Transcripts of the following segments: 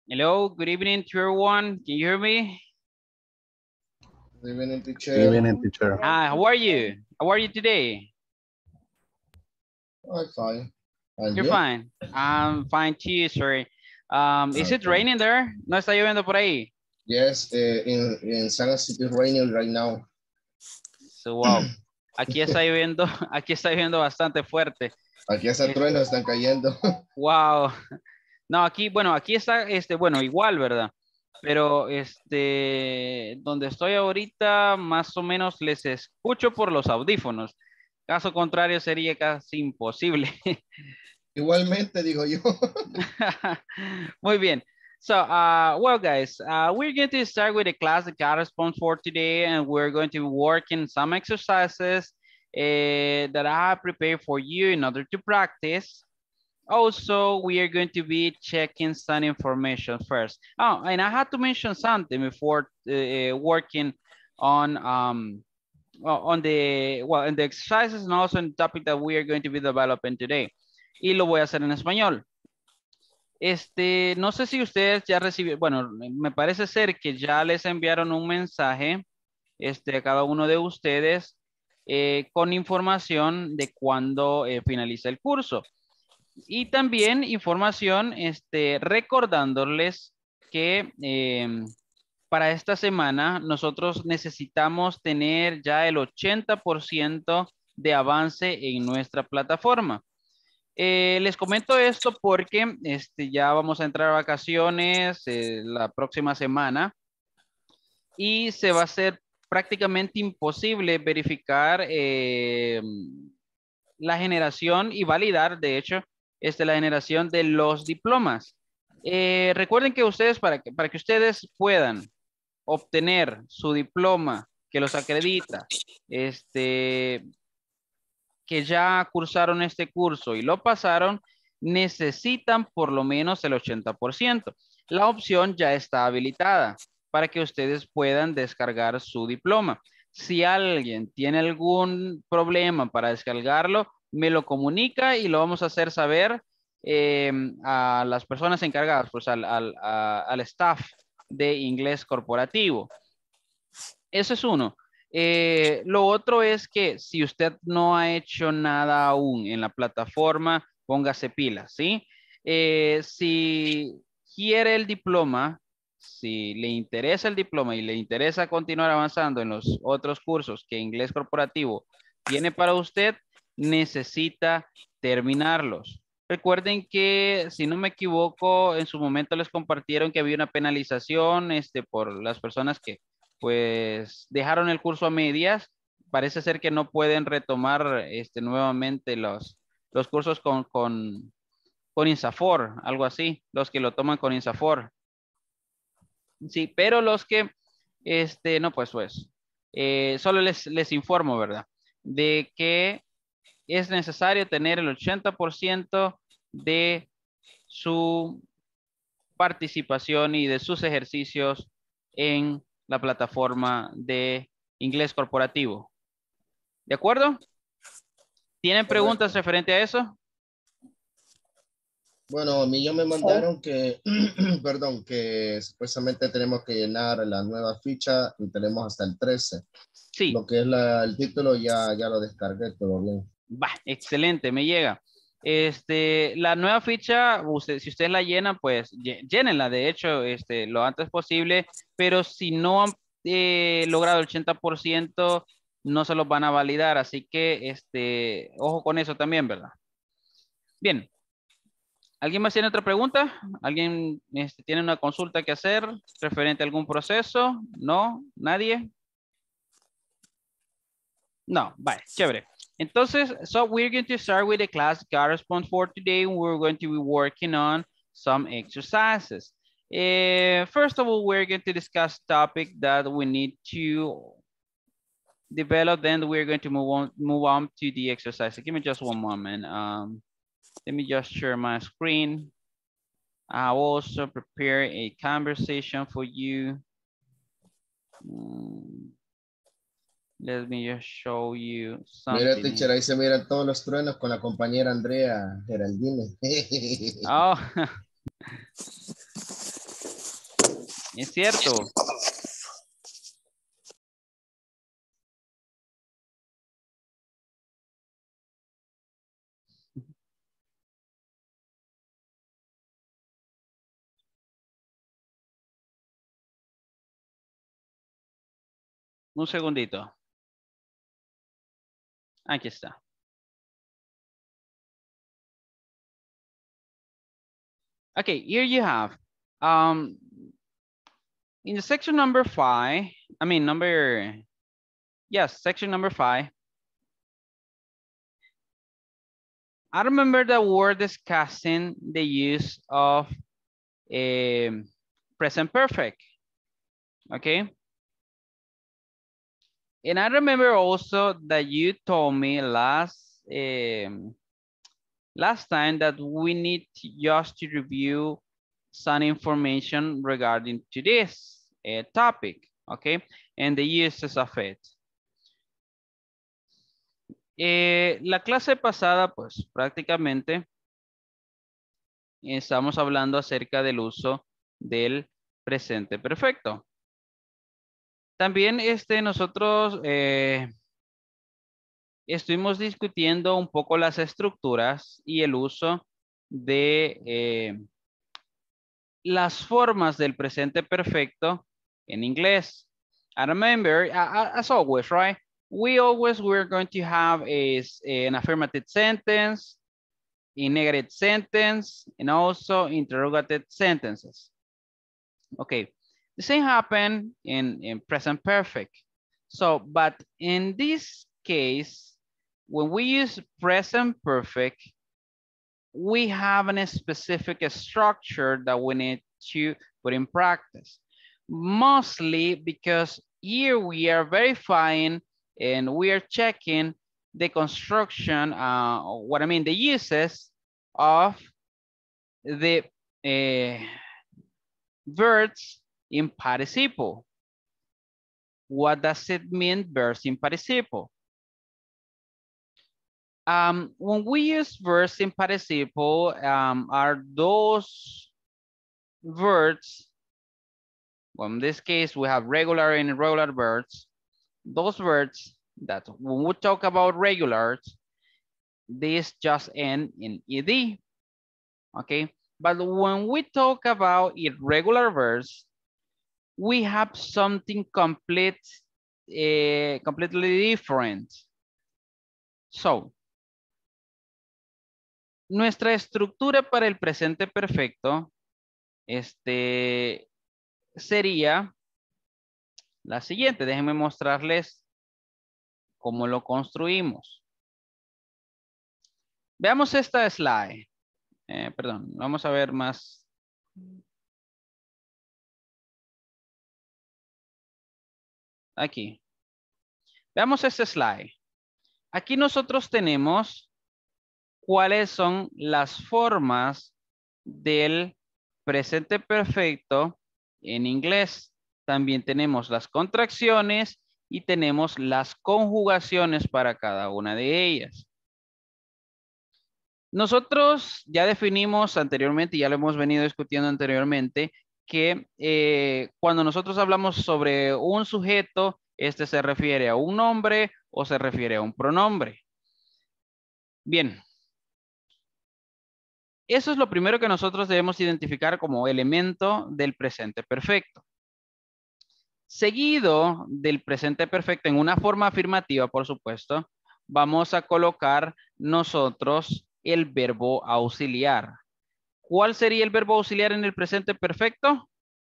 Hello, good evening to everyone. Can you hear me? Good evening, Good teacher. evening, teacher. Hi, how are you? How are you today? I'm fine. And You're you? fine. I'm fine too, sorry. Is it Okay. raining there? ¿No está lloviendo por ahí? Yes, in San City raining right now. So, wow. Aquí está lloviendo, aquí está lloviendo bastante fuerte. Aquí hasta truenos están cayendo. Wow. No, aquí, bueno, aquí está, bueno, igual, ¿verdad? Pero, donde estoy ahorita, más o menos les escucho por los audífonos. Caso contrario, sería casi imposible. Igualmente, digo yo. Muy bien. So, well, guys, we're going to start with the class that corresponds for today, and we're going to be working some exercises that I have prepared for you in order to practice. Also, we are going to be checking some information first. Oh, and I had to mention something before working on the, well, in the exercises and also in the topic that we are going to be developing today. Y lo voy a hacer en español. No sé si ustedes ya recibieron, bueno, me parece ser que ya les enviaron un mensaje, a cada uno de ustedes con información de cuándo finaliza el curso. Y también información, recordándoles que para esta semana nosotros necesitamos tener ya el 80% de avance en nuestra plataforma. Les comento esto porque ya vamos a entrar a vacaciones la próxima semana y se va a hacer prácticamente imposible verificar la generación y validar, de hecho, la generación de los diplomas. Recuerden que ustedes, para que ustedes puedan obtener su diploma que los acredita, que ya cursaron este curso y lo pasaron, necesitan por lo menos el 80%. La opción ya está habilitada para que ustedes puedan descargar su diploma. Si alguien tiene algún problema para descargarlo, me lo comunica y lo vamos a hacer saber a las personas encargadas, pues al staff de inglés corporativo. Eso es uno. Lo otro es que si usted no ha hecho nada aún en la plataforma, póngase pilas, ¿sí? Si quiere el diploma, si le interesa el diploma y le interesa continuar avanzando en los otros cursos que Inglés Corporativo tiene para usted, necesita terminarlos. Recuerden que, si no me equivoco, en su momento les compartieron que había una penalización por las personas que pues dejaron el curso a medias. Parece ser que no pueden retomar nuevamente los cursos con INSAFOR, algo así, los que lo toman con INSAFOR. Sí, pero los que, no, pues, solo les informo, ¿verdad? De que es necesario tener el 80% de su participación y de sus ejercicios en la plataforma de inglés corporativo. ¿De acuerdo? ¿Tienen preguntas Correcto. referente a eso? Bueno, a mí ya me mandaron que, perdón, que supuestamente tenemos que llenar la nueva ficha y tenemos hasta el 13. Sí. Lo que es el título ya lo descargué, todo bien. Va, excelente, me llega. La nueva ficha, si ustedes la llenan, pues llénenla, de hecho, lo antes posible, pero si no han logrado el 80%, no se los van a validar, así que, ojo con eso también, ¿verdad? Bien. ¿Alguien más tiene otra pregunta? ¿Alguien tiene una consulta que hacer referente a algún proceso? ¿No? ¿Nadie? No, vale, chévere. Entonces, so we're going to start with the class correspond for today. We're going to be working on some exercises. First of all, we're going to discuss topic that we need to develop. Then we're going to move on to the exercise. Give me just one moment. Let me just share my screen. I'll also prepare a conversation for you. Let me just show you something. Mira, teacher, ahí se miran todos los truenos con la compañera Andrea Geraldine. Oh, Es cierto. Un segundito. Aquí está. Okay, here you have. In the section number 5, section number 5. I remember that we're discussing the use of present perfect. Okay. And I remember also that you told me last time that we need just to review some information regarding to this topic, okay, and the uses of it. La clase pasada, pues prácticamente estamos hablando acerca del uso del presente perfecto. También nosotros estuvimos discutiendo un poco las estructuras y el uso de las formas del presente perfecto en inglés. I remember, as always, right? We're going to have an affirmative sentence, a negative sentence, and also interrogative sentences. Okay, the same happened in present perfect. So, but in this case, when we use present perfect, we have a specific structure that we need to put in practice. Mostly because here we are verifying and we are checking the construction, the uses of the verbs in participle. What does it mean, verbs in participle? When we use verbs in participle, are those verbs, well, in this case, we have regular and irregular verbs. Those verbs that when we talk about regulars, these just end in ed, okay? But when we talk about irregular verbs, we have something completely different. So, nuestra estructura para el presente perfecto sería la siguiente. Déjenme mostrarles cómo lo construimos. Veamos esta slide. Perdón, vamos a ver más. Aquí. Veamos este slide. Aquí nosotros tenemos cuáles son las formas del presente perfecto en inglés. También tenemos las contracciones y tenemos las conjugaciones para cada una de ellas. Nosotros ya definimos anteriormente, ya lo hemos venido discutiendo anteriormente, que cuando nosotros hablamos sobre un sujeto, este se refiere a un nombre o se refiere a un pronombre. Bien. Eso es lo primero que nosotros debemos identificar como elemento del presente perfecto. Seguido del presente perfecto en una forma afirmativa, por supuesto, vamos a colocar nosotros el verbo auxiliar. ¿Cuál sería el verbo auxiliar en el presente perfecto?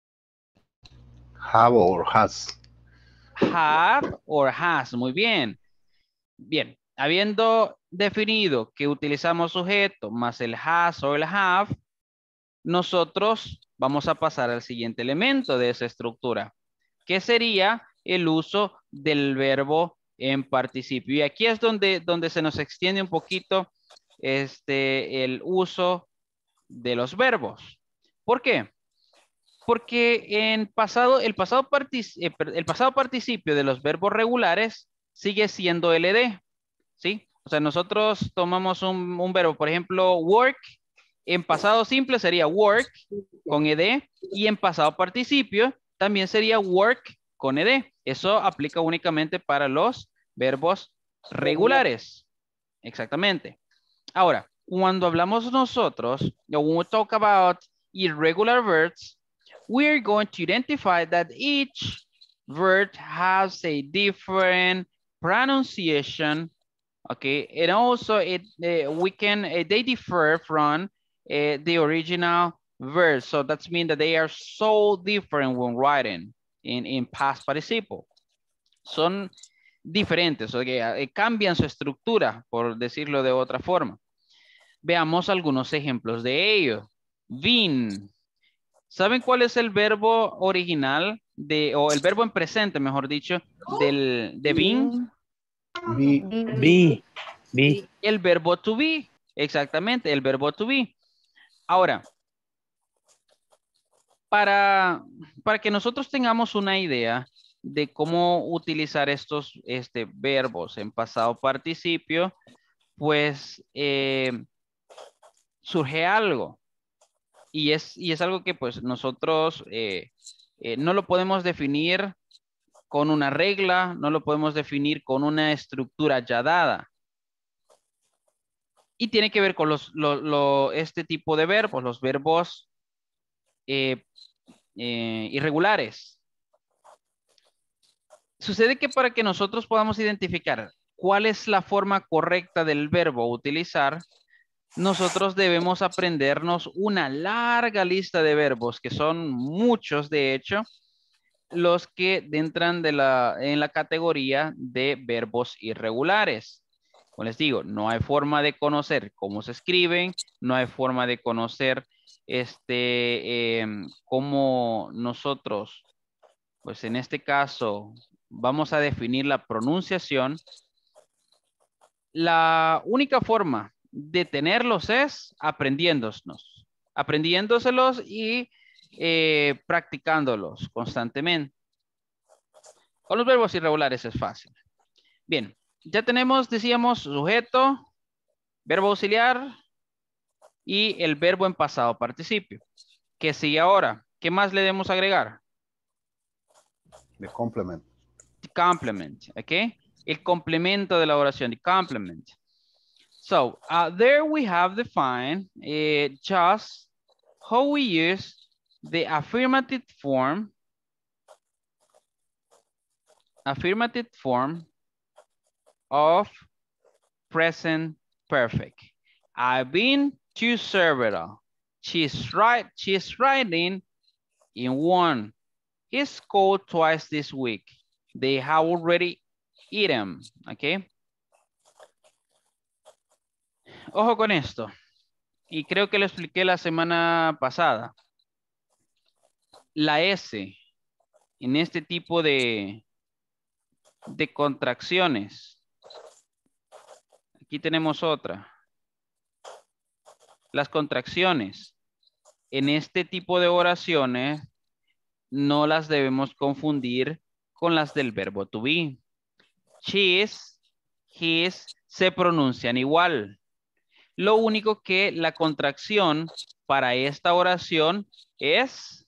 Have or has. Have or has, muy bien. Bien, habiendo definido que utilizamos sujeto más el has o el have, nosotros vamos a pasar al siguiente elemento de esa estructura, que sería el uso del verbo en participio. Y aquí es donde se nos extiende un poquito el uso de los verbos. ¿Por qué? Porque el pasado participio de los verbos regulares sigue siendo LD, ¿sí? O sea, nosotros tomamos un verbo, por ejemplo, work, En pasado simple sería work con ed y en pasado participio también sería work con ed. Eso aplica únicamente para los verbos regulares. Exactamente. Ahora, cuando hablamos nosotros, when we talk about irregular verbs, we're going to identify that each verb has a different pronunciation, okay, and also they differ from the original verb. So that means that they are so different when writing in past participle. Son diferentes, okay, cambian su estructura, por decirlo de otra forma. Veamos algunos ejemplos de ello. Been. ¿Saben cuál es el verbo original o el verbo en presente, mejor dicho, de been? Be. El verbo to be. Exactamente, el verbo to be. Ahora, para que nosotros tengamos una idea de cómo utilizar estos verbos en pasado participio, pues surge algo. Y es algo que pues nosotros no lo podemos definir con una regla, no lo podemos definir con una estructura ya dada. Y tiene que ver con este tipo de verbos, los verbos irregulares. Sucede que para que nosotros podamos identificar cuál es la forma correcta del verbo a utilizar, nosotros debemos aprendernos una larga lista de verbos, que son muchos de hecho, los que entran en la categoría de verbos irregulares. Como les digo, no hay forma de conocer cómo se escriben, no hay forma de conocer cómo nosotros, pues en este caso, vamos a definir la pronunciación. La única forma de tenerlos es aprendiéndoselos y practicándolos constantemente. Con los verbos irregulares es fácil. Bien, ya tenemos, decíamos, sujeto, verbo auxiliar y el verbo en pasado participio. ¿Qué sigue ahora? ¿Qué más le debemos agregar? The complement. The complement, ¿ok? El complemento de la oración, the complement. So, there we have defined just how we use the affirmative form of present perfect. I've been to several. She's riding in one. He's called twice this week. They have already eaten, okay? Ojo con esto. Y creo que lo expliqué la semana pasada. La S en este tipo de contracciones. Aquí tenemos otra. Las contracciones en este tipo de oraciones no las debemos confundir con las del verbo to be. She's, his se pronuncian igual. Lo único que la contracción para esta oración es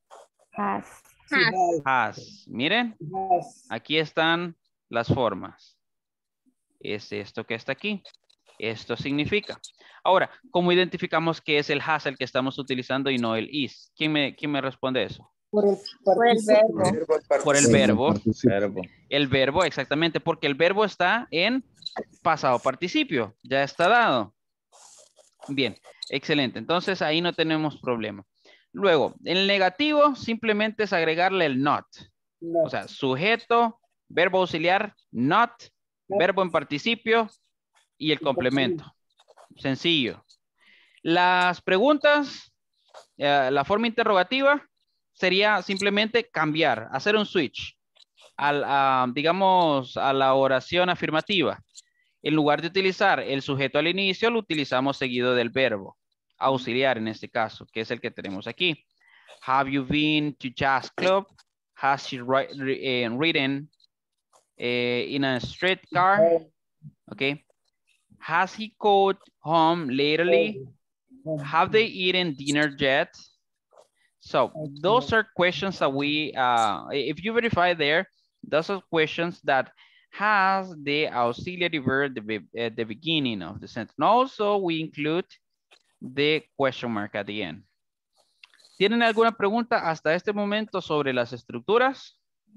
has. Miren, aquí están las formas. Es esto que está aquí. Esto significa. Ahora, ¿cómo identificamos que es el has el que estamos utilizando y no el is? ¿Quién me responde eso? Por el verbo. Por el verbo. Verbo. El verbo, exactamente, porque el verbo está en pasado participio. Ya está dado. Bien, excelente. Entonces ahí no tenemos problema. Luego, en el negativo simplemente es agregarle el not. O sea, sujeto, verbo auxiliar, not, verbo en participio y el complemento. Sencillo. Las preguntas, la forma interrogativa sería simplemente cambiar, hacer un switch, digamos, a la oración afirmativa. En lugar de utilizar el sujeto al inicio, lo utilizamos seguido del verbo auxiliar en este caso, que es el que tenemos aquí. Have you been to jazz club? Has she ridden in a streetcar? Okay. Has he called home lately? Have they eaten dinner yet? So those are questions that we, if you verify there, those are questions that has the auxiliary verb at the beginning of the sentence. Also, we include the question mark at the end. ¿Tienen alguna pregunta hasta este momento sobre las estructuras?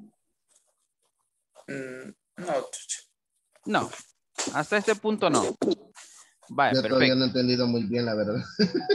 No. No, hasta este punto no. Vaya, Yo todavía perfecto. no he entendido muy bien, la verdad.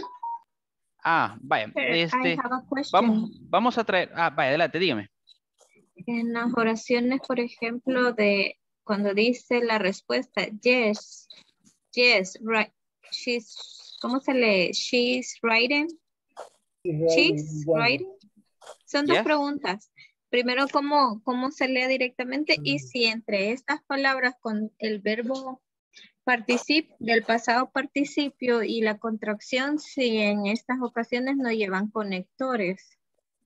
Vaya, I have a question. vamos a traer, vaya, adelante, dígame. En las oraciones, por ejemplo, de cuando dice la respuesta, yes, right, ¿cómo se lee? She's writing. She's writing. Son dos Yes. preguntas. Primero, ¿cómo se lee directamente? Y si entre estas palabras con el verbo del pasado participio y la contracción, si en estas ocasiones no llevan conectores.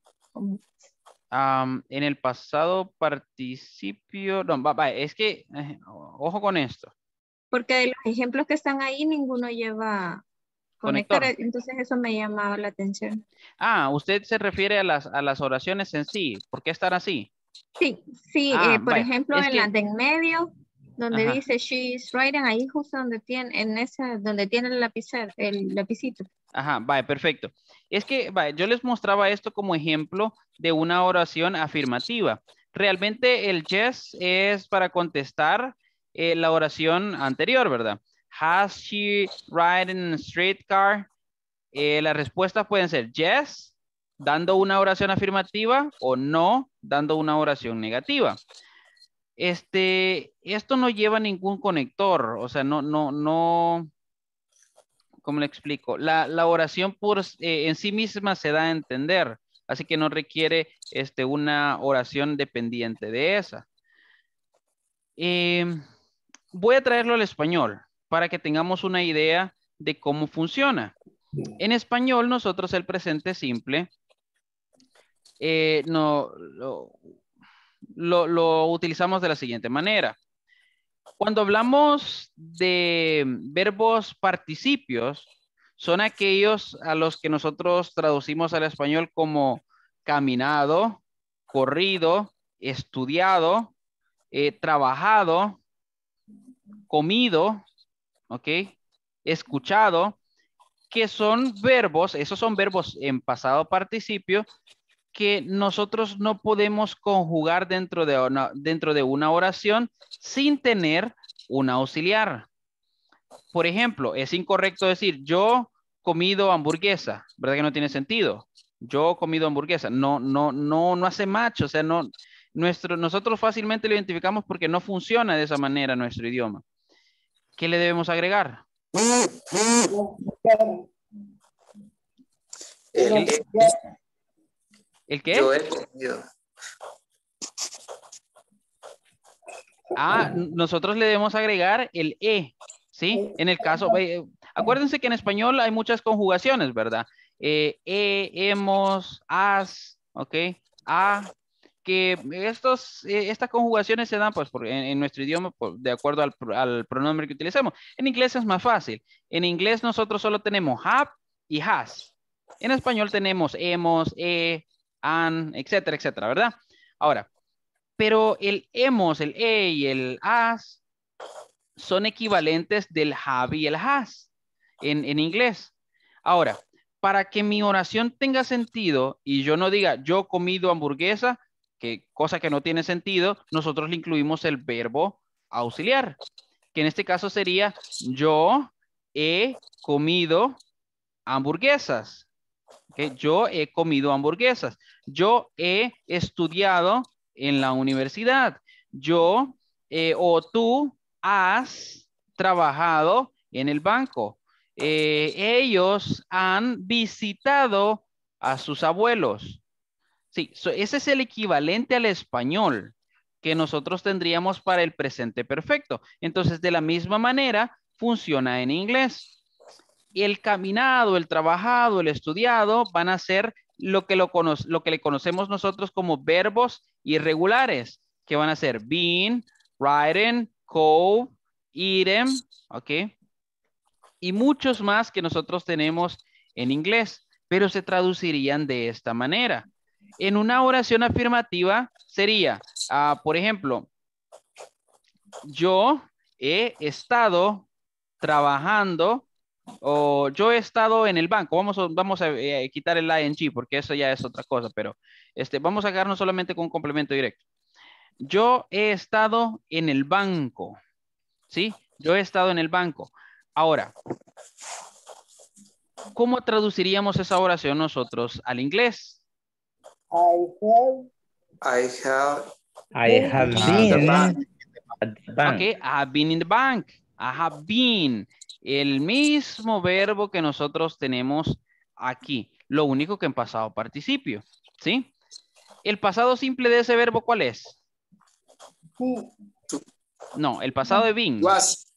En el pasado participio, no, es que, ojo con esto. Porque de los ejemplos que están ahí, ninguno lleva conector. Entonces eso me llamaba la atención. Usted se refiere a las oraciones en sí. ¿Por qué están así? Sí, por ejemplo, en la de en medio, donde dice she's writing, ahí justo donde tiene, donde tiene el lapicito. Vale, perfecto. Es que, vale, yo les mostraba esto como ejemplo de una oración afirmativa. Realmente el yes es para contestar la oración anterior, ¿verdad? Has she ridden a streetcar? Las respuestas pueden ser yes, dando una oración afirmativa, o no, dando una oración negativa. Esto no lleva ningún conector, o sea, no, ¿cómo le explico? La oración en sí misma se da a entender, así que no requiere una oración dependiente de esa. Voy a traerlo al español para que tengamos una idea de cómo funciona. En español, nosotros el presente simple lo utilizamos de la siguiente manera. Cuando hablamos de verbos participios, son aquellos a los que nosotros traducimos al español como caminado, corrido, estudiado, trabajado, comido, ¿ok? Escuchado, que son verbos, esos son verbos en pasado participio que nosotros no podemos conjugar dentro de una oración sin tener un auxiliar. Por ejemplo, es incorrecto decir yo comido hamburguesa, ¿verdad que no tiene sentido? Yo comido hamburguesa, no hace match, o sea, nosotros fácilmente lo identificamos porque no funciona de esa manera nuestro idioma. ¿Qué le debemos agregar? ¿El qué? Yo he comido. Nosotros le debemos agregar el E, ¿sí? En el caso, acuérdense que en español hay muchas conjugaciones, ¿verdad? Hemos, has, ¿ok? Que estas conjugaciones se dan pues en nuestro idioma de acuerdo al pronombre que utilicemos. En inglés es más fácil. En inglés nosotros solo tenemos have y has. En español tenemos hemos, han, etcétera, etcétera, ¿verdad? Ahora, pero el hemos, el y el has son equivalentes del have y el has en inglés. Ahora, para que mi oración tenga sentido y yo no diga yo comido hamburguesa, cosa que no tiene sentido, nosotros le incluimos el verbo auxiliar, que en este caso sería yo he comido hamburguesas. Okay, yo he comido hamburguesas. Yo he estudiado en la universidad. Yo o tú has trabajado en el banco. Ellos han visitado a sus abuelos. Sí, ese es el equivalente al español que nosotros tendríamos para el presente perfecto. Entonces, de la misma manera, funciona en inglés. El caminado, el trabajado, el estudiado van a ser lo que le conocemos nosotros como verbos irregulares, que van a ser been, written, go, eaten, ¿ok? y muchos más que nosotros tenemos en inglés, pero se traducirían de esta manera. En una oración afirmativa sería, por ejemplo, yo he estado trabajando o yo he estado en el banco. Vamos a quitar el ing porque eso ya es otra cosa, pero vamos a quedarnos solamente con un complemento directo. Yo he estado en el banco, ¿sí? Yo he estado en el banco. Ahora, ¿cómo traduciríamos esa oración nosotros al inglés? I have I have been the been bank. at the bank. Okay, I have been in the bank. I have been. El mismo verbo que nosotros tenemos aquí. Lo único que en pasado participio, ¿sí? ¿El pasado simple de ese verbo cuál es? No, el pasado de been. Was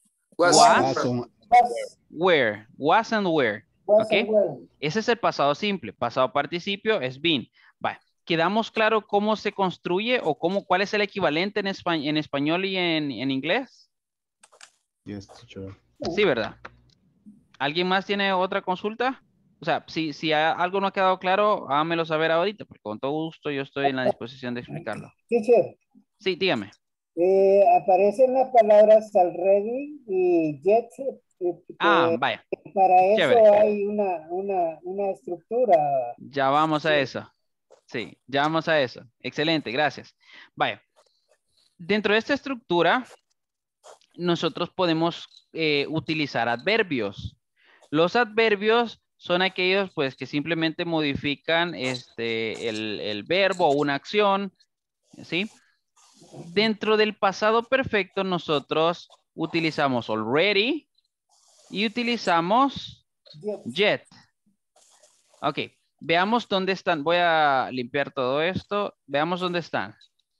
Where. Was and where. ¿Ok? Ese es el pasado simple. Pasado participio es been. Vale. ¿Quedamos claro cómo se construye o cuál es el equivalente en español y en inglés? Yes, teacher. Sí, ¿verdad? ¿Alguien más tiene otra consulta? O sea, si algo no ha quedado claro, hágamelo saber ahorita, porque con todo gusto yo estoy en la disposición de explicarlo. Teacher, Sí, dígame. aparecen las palabras already y yet. Vaya. Para eso Chévere. hay una estructura. Ya vamos a eso. Sí, ya vamos a eso. Excelente, gracias. Vaya. Dentro de esta estructura, nosotros podemos utilizar adverbios. Los adverbios son aquellos pues que simplemente modifican el verbo o una acción, ¿sí? Dentro del pasado perfecto nosotros utilizamos already y utilizamos yet. Ok, veamos dónde están. Voy a limpiar todo esto. Veamos dónde están.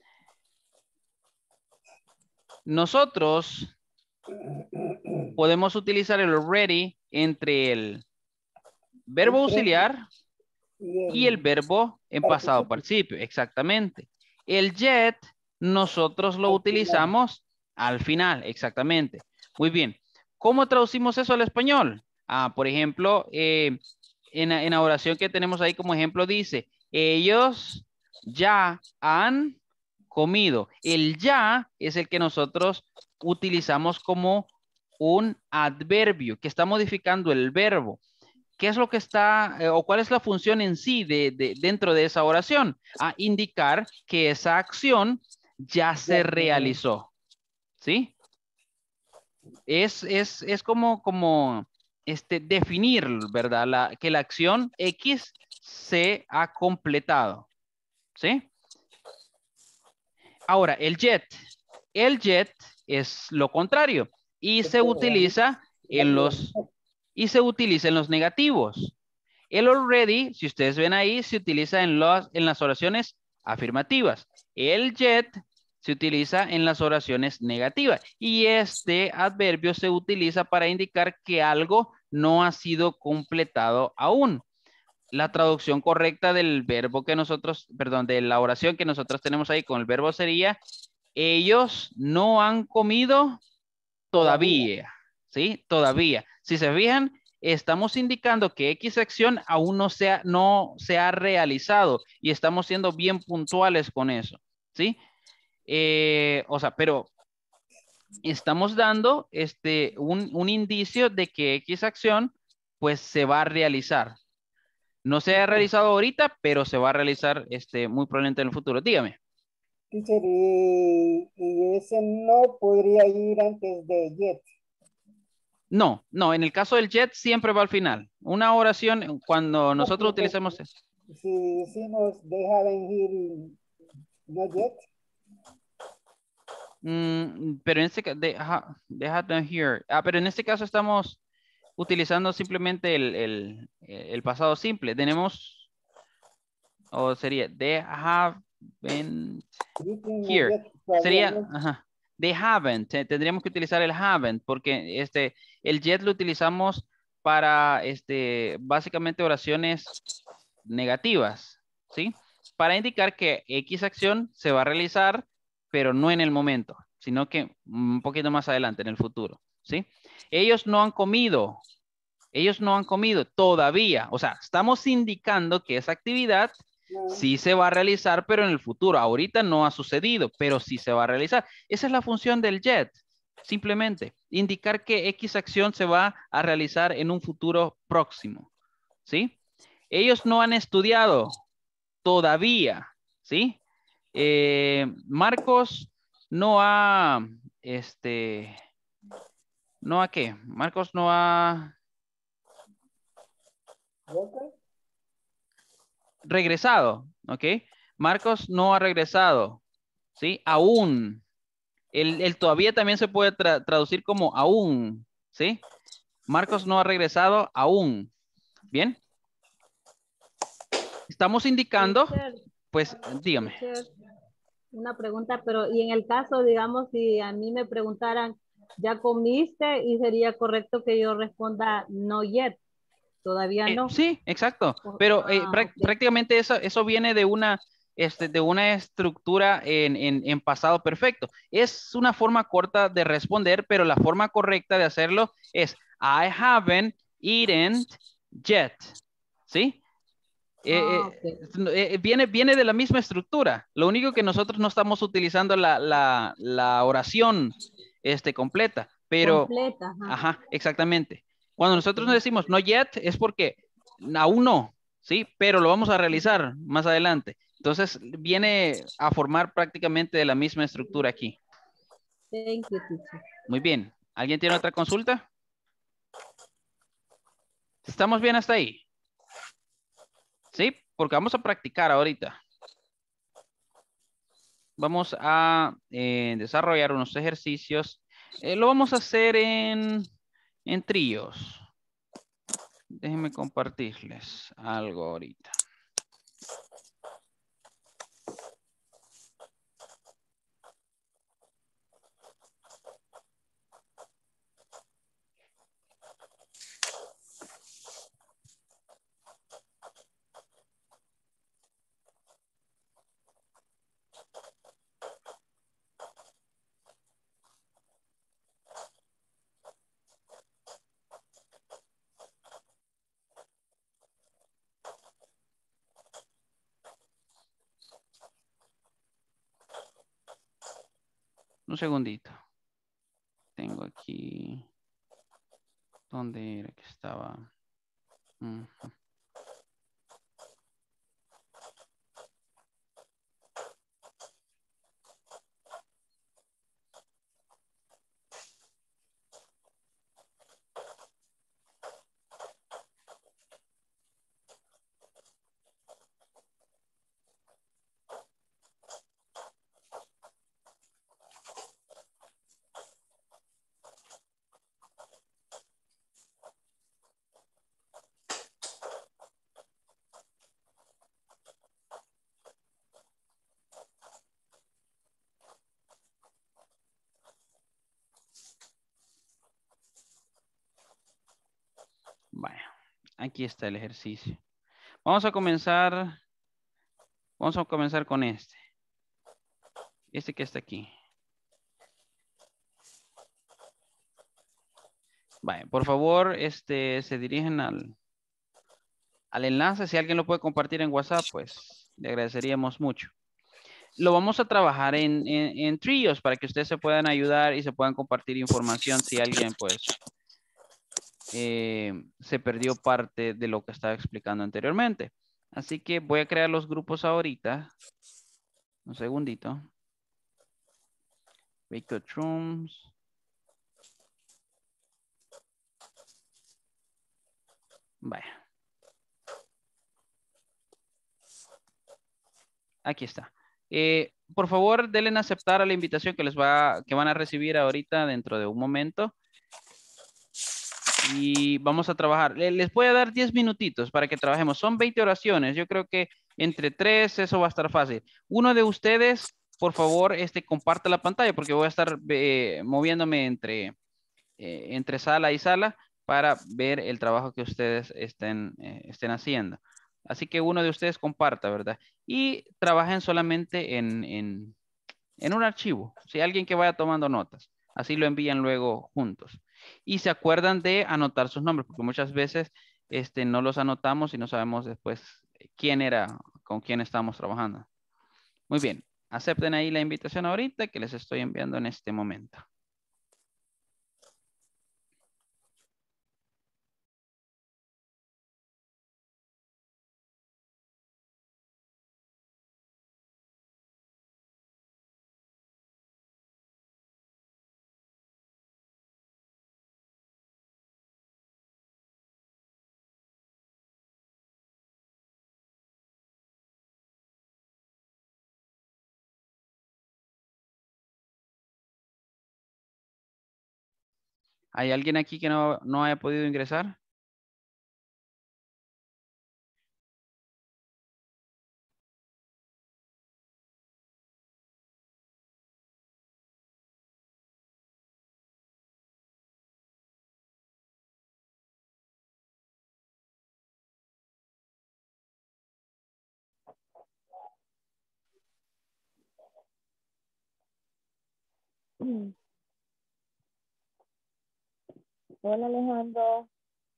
Nosotros podemos utilizar el already entre el verbo auxiliar y el verbo en pasado participio. Exactamente. El yet nosotros lo utilizamos al final. Exactamente. Muy bien. ¿Cómo traducimos eso al español? Por ejemplo, en la oración que tenemos ahí como ejemplo dice, ellos ya han comido. El ya es el que nosotros utilizamos como un adverbio que está modificando el verbo. ¿Qué es lo que está o cuál es la función en sí dentro de esa oración? Indicar que esa acción ya se realizó. ¿Sí? Es como definir, ¿verdad? Que la acción X se ha completado. ¿Sí? Ahora, el jet. El jet es lo contrario y se utiliza en los negativos. El already, si ustedes ven ahí, se utiliza en las oraciones afirmativas. El yet se utiliza en las oraciones negativas. Y este adverbio se utiliza para indicar que algo no ha sido completado aún. La traducción correcta del verbo que nosotros, perdón, de la oración que nosotros tenemos ahí con el verbo sería, ellos no han comido todavía. ¿Sí? Todavía. Si se fijan, estamos indicando que X acción aún no se ha realizado y estamos siendo bien puntuales con eso. ¿Sí? O sea, pero estamos dando un indicio de que X acción pues se va a realizar. No se ha realizado ahorita, pero se va a realizar muy probablemente en el futuro. Dígame. Teacher, y ese no podría ir antes de yet. No, en el caso del jet siempre va al final. Una oración, cuando nosotros utilizamos eso. Si decimos they haven't here, not yet. Pero en este caso, they haven't here. Pero en este caso estamos utilizando simplemente el pasado simple. Tenemos, o sería, they have been here. Sería, they haven't. Tendríamos que utilizar el haven't porque el yet lo utilizamos para básicamente oraciones negativas, ¿sí? Para indicar que X acción se va a realizar, pero no en el momento, sino que un poquito más adelante, en el futuro, ¿sí? Ellos no han comido Ellos no han comido todavía. O sea, estamos indicando que esa actividad No. sí se va a realizar, pero en el futuro. Ahorita no ha sucedido, pero sí se va a realizar. Esa es la función del yet. Simplemente indicar que X acción se va a realizar en un futuro próximo. ¿Sí? Ellos no han estudiado todavía. ¿Sí? Marcos no ha, ¿no ha qué? Marcos no ha ¿Walker? regresado, ¿ok? Marcos no ha regresado, ¿sí? Aún. El todavía también se puede traducir como aún, ¿sí? Marcos no ha regresado aún. ¿Bien? Estamos indicando, Teacher, pues, dígame. teacher, una pregunta, pero y en el caso, digamos, si a mí me preguntaran, ¿ya comiste? Y sería correcto que yo responda no yet, todavía no. Sí, exacto. Pero Ok. prácticamente eso viene de una estructura en pasado perfecto. Es una forma corta de responder, pero la forma correcta de hacerlo es I haven't eaten yet. ¿Sí? Ok. Viene de la misma estructura. Lo único que nosotros no estamos utilizando la oración completa, pero, Completa, ajá. ajá, exactamente. Cuando nosotros nos Ok. decimos no yet es porque aún no, ¿sí? Pero lo vamos a realizar más adelante. Entonces viene a formar prácticamente de la misma estructura aquí. Thank you, teacher. Muy bien. ¿Alguien tiene otra consulta? ¿Estamos bien hasta ahí? ¿Sí? Porque vamos a practicar ahorita. Vamos a desarrollar unos ejercicios. Lo vamos a hacer en tríos. Déjenme compartirles algo ahorita. Un segundito. Tengo aquí. ¿Dónde era que estaba? Ujú. Bueno, aquí está el ejercicio. Vamos a comenzar con este. Este que está aquí. Vale, por favor, se dirigen al enlace. Si alguien lo puede compartir en WhatsApp, pues le agradeceríamos mucho. Lo vamos a trabajar en tríos para que ustedes se puedan ayudar y se puedan compartir información si alguien, pues, se perdió parte de lo que estaba explicando anteriormente. Así que voy a crear los grupos ahorita. Un segundito. Victor Rooms. Vaya. Aquí está. Por favor, denle en aceptar a la invitación que van a recibir ahorita dentro de un momento. Y vamos a trabajar. Les voy a dar 10 minutitos para que trabajemos. Son 20 oraciones. Yo creo que entre 3 eso va a estar fácil. Uno de ustedes, por favor, comparte la pantalla porque voy a estar moviéndome entre sala y sala para ver el trabajo que ustedes estén haciendo. Así que uno de ustedes comparta, ¿verdad? Y trabajen solamente en un archivo. Si alguien que vaya tomando notas. Así lo envían luego juntos. Y se acuerdan de anotar sus nombres, porque muchas veces no los anotamos y no sabemos después quién era, con quién estamos trabajando. Muy bien. Acepten ahí la invitación ahorita que les estoy enviando en este momento. ¿Hay alguien aquí que no haya podido ingresar? Hola Alejandro.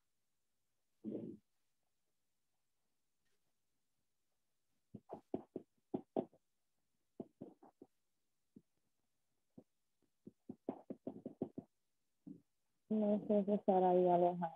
No sé si estará ahí Alejandro.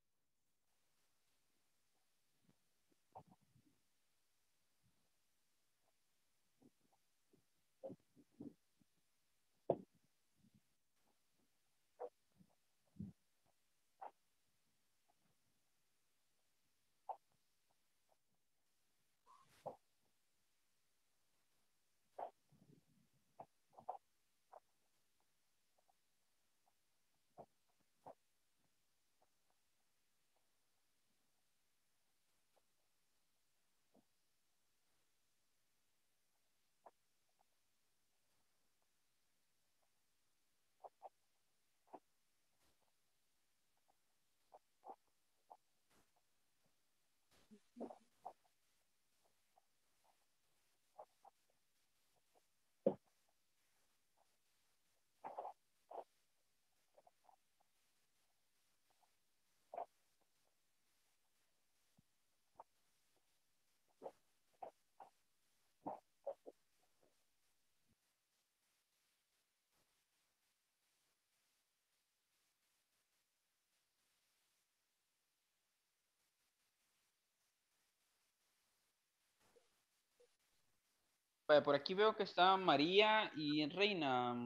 Vaya, por aquí veo que está María y Reina.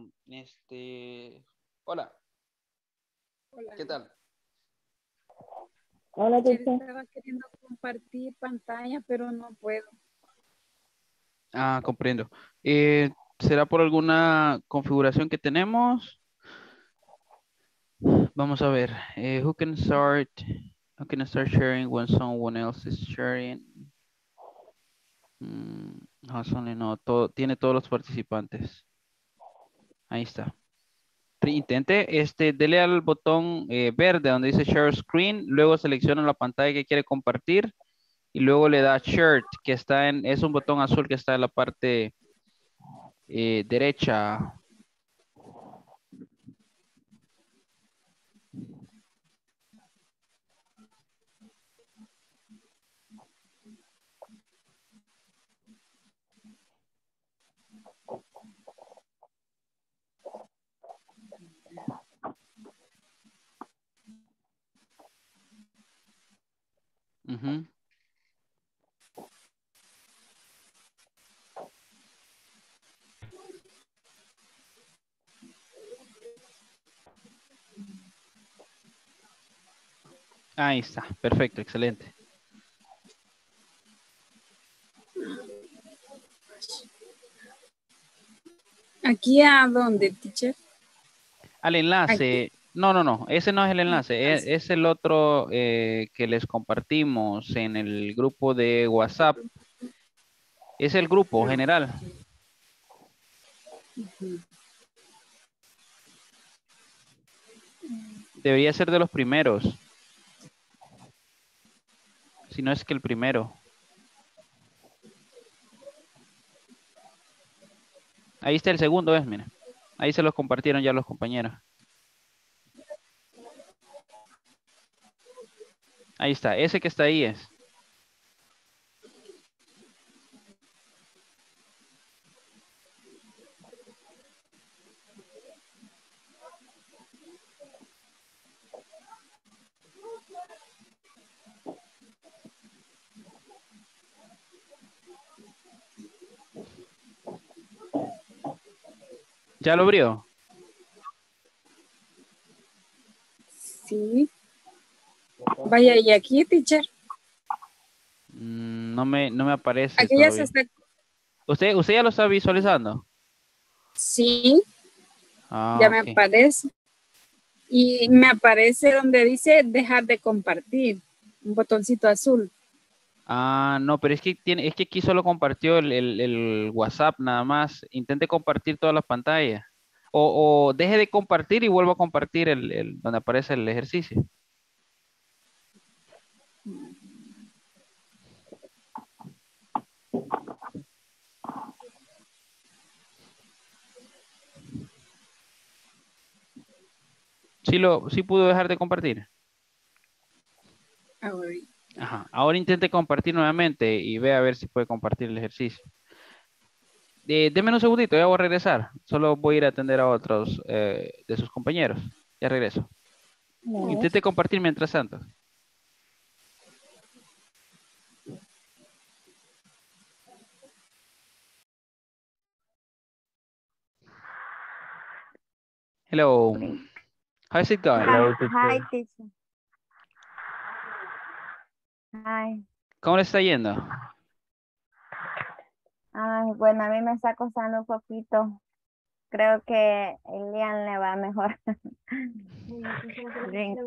Hola, Hola. ¿qué tal? Hola, Ayer teacher. estaba queriendo compartir pantalla, pero no puedo. Ah, comprendo. ¿Será por alguna configuración que tenemos? Vamos a ver. Who can start sharing when someone else is sharing? Only no, tiene todos los participantes. Ahí está. Intente, dele al botón verde donde dice Share Screen, luego selecciona la pantalla que quiere compartir y luego le da Share, que es un botón azul que está en la parte derecha. Ujú. Ahí está, perfecto, excelente. ¿Aquí a dónde, teacher? Al enlace, no, ese no es el enlace, es el otro que les compartimos en el grupo de WhatsApp. Es el grupo general. Debería ser de los primeros. Si no es que el primero. Ahí está el segundo, mira. Ahí se los compartieron ya los compañeros. Ahí está, ese que está ahí es. ¿Ya lo abrió? Sí. Vaya, y aquí, teacher. No me aparece Aquí ya se todavía. está. ¿Usted ya lo está visualizando? Sí, Ah, ya me ok. aparece. Y me aparece donde dice dejar de compartir. Un botoncito azul. Ah, no, pero es que aquí solo compartió el WhatsApp nada más. Intente compartir todas las pantallas. O deje de compartir y vuelva a compartir donde aparece el ejercicio. Sí pudo dejar de compartir. Ahora, Ajá. Ahora intente compartir nuevamente y vea a ver si puede compartir el ejercicio. Deme un segundito, ya voy a regresar. Solo voy a ir a atender a otros de sus compañeros. Ya regreso. Intente compartir mientras tanto. Hello. How's it going? Hello, Hi, teacher. teacher. Hi. ¿Cómo le está yendo? Ay, bueno, a mí me está costando un poquito. Creo que Elian le va mejor. Drink.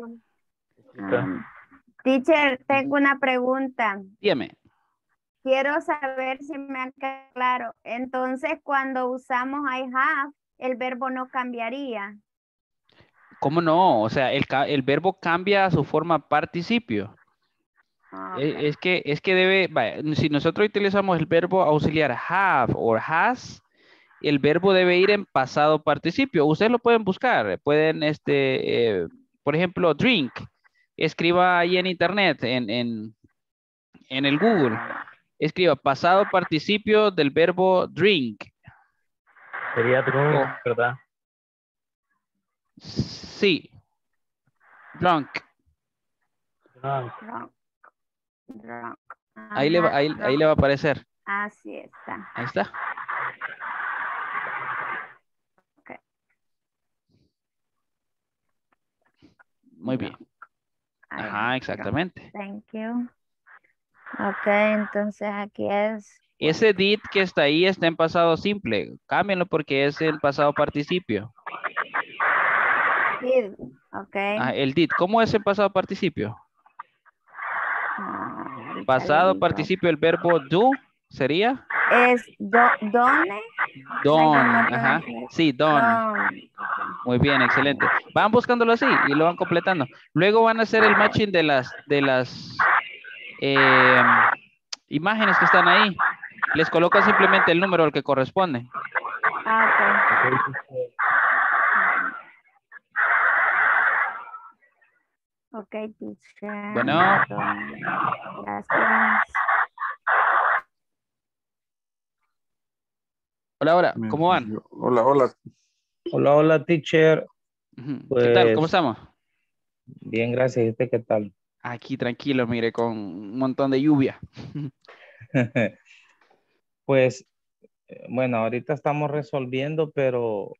Teacher, tengo una pregunta. Dígame. Quiero saber si me ha quedado claro. Entonces, cuando usamos I have, el verbo no cambiaría. ¿Cómo no? O sea, el verbo cambia a su forma participio. Okay. Es que debe, vaya, si nosotros utilizamos el verbo auxiliar have o has, el verbo debe ir en pasado participio. Ustedes lo pueden buscar, pueden, por ejemplo, drink. Escriba ahí en internet, en el Google. Escriba pasado participio del verbo drink. Sería drunk, O, ¿verdad? sí, drunk. Drunk. Drunk. Ahí le va, ahí le va a aparecer. Así está. Ahí está. Okay. Muy bien. Ajá, exactamente. Thank you. Ok, entonces aquí es. Ese did que está ahí está en pasado simple. Cámbienlo porque es en pasado participio. Did. Ok. El did. ¿Cómo es en pasado participio? Pasado participio del verbo do sería. Es done. Done. Ajá. Sí, done. Muy bien, excelente. Van buscándolo así y lo van completando. Luego van a hacer el matching de las imágenes que están ahí. Les colocan simplemente el número al que corresponde. Ok, teacher. Bueno. Gracias. Hola, hola. ¿Cómo van? Hola, hola. Hola, hola, teacher. ¿Qué tal? ¿Cómo Pues, estamos? bien, gracias. ¿Y usted qué tal? Aquí tranquilo, mire, con un montón de lluvia. Pues, bueno, ahorita estamos resolviendo, pero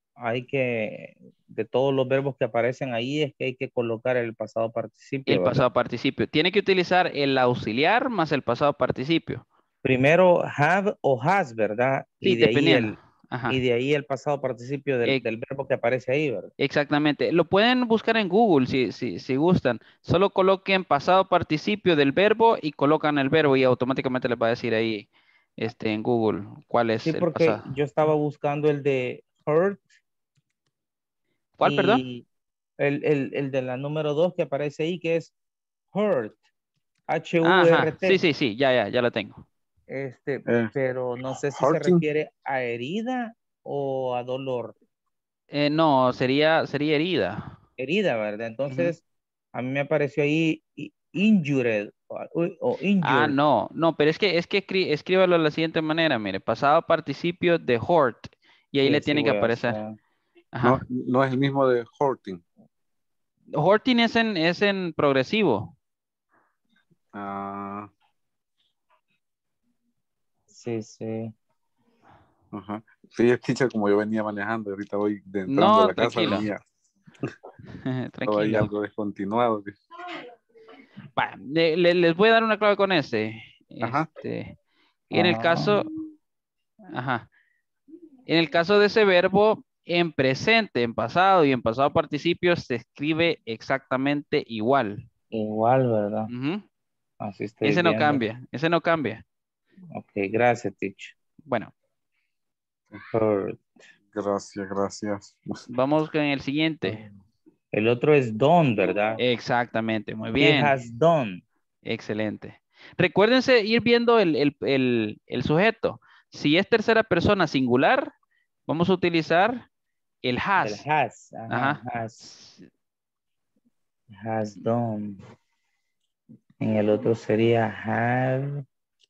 de todos los verbos que aparecen ahí, es que hay que colocar el pasado participio, El ¿verdad? pasado participio. Tiene que utilizar el auxiliar más el pasado participio. Primero have o has, ¿verdad? Sí, dependiendo. Ajá. Y de ahí el pasado participio del verbo que aparece ahí, ¿verdad? Exactamente. Lo pueden buscar en Google si gustan. Solo coloquen pasado participio del verbo y colocan el verbo y automáticamente les va a decir ahí en Google cuál es Sí, el porque pasado. yo estaba buscando el de hurt. ¿Cuál, perdón? Y el de la número 2 que aparece ahí, que es hurt. Ajá. H-U-R-T. Sí, ya lo tengo. Pero no sé si se refiere a herida o a dolor. No, sería herida. Herida, ¿verdad? Entonces, a mí me apareció ahí injured o injured. Ah, no, pero es que escríbalo de la siguiente manera, mire, pasado participio de hurt, y ahí Sí, le sí tiene que voy a aparecer. hacer. Ajá. No es el mismo de hurting. Hurting es en progresivo. Ah, Sí, sí. ajá. Sí, teacher, como yo venía manejando, ahorita voy entrando a No, la casa, tranquilo. venía. Estaba ahí Tranquilo. algo descontinuado. Va, les voy a dar una clave con ese. Ajá. En el caso, ajá. En el caso de ese verbo, en presente, en pasado y en pasado participio se escribe exactamente igual. Igual, ¿verdad? Ujú. Así estoy Ese no viendo. cambia, ese no cambia. Ok, gracias, teacher. Bueno, Hurt. Gracias. vamos con el siguiente. El otro es done, ¿verdad? Exactamente, muy He bien. has done. Excelente. Recuérdense ir viendo el sujeto. Si es tercera persona singular, vamos a utilizar el has. El has. Ajá, Ajá. Has done. En el otro sería have.